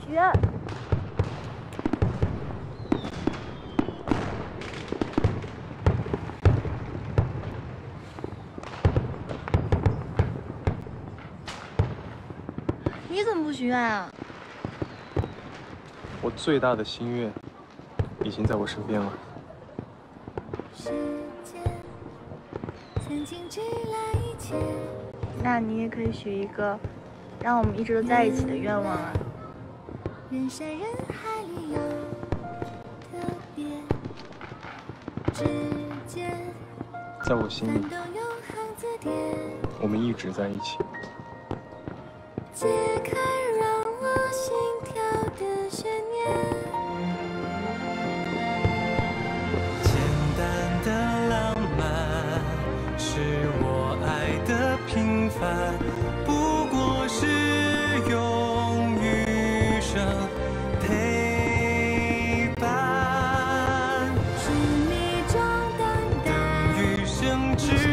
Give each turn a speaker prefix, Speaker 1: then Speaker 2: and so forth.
Speaker 1: 许愿。你怎么不许愿啊？
Speaker 2: 我最大的心愿已经在我身边了。
Speaker 1: 那你也可以许一个让我们一直都在一起的愿望啊。人山人海里有特别之间，
Speaker 2: 在我心里，我们一直在一起。
Speaker 1: 解开让我心跳的悬念。
Speaker 3: 简单的浪漫是我爱的平凡，不过是用余生陪伴。
Speaker 1: 是你装淡淡，
Speaker 3: 余生只